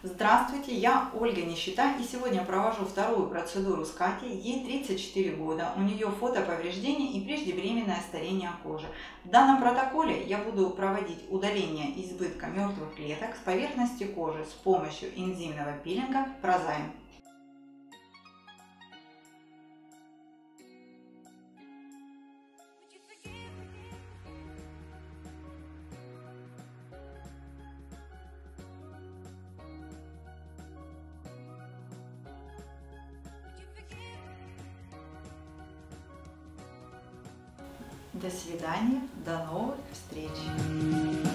Здравствуйте, я Ольга Нищета, и сегодня провожу вторую процедуру с Катей. Ей 34 года, у нее фотоповреждения и преждевременное старение кожи. В данном протоколе я буду проводить удаление избытка мертвых клеток с поверхности кожи с помощью энзимного пилинга Прозайм. До свидания, до новых встреч!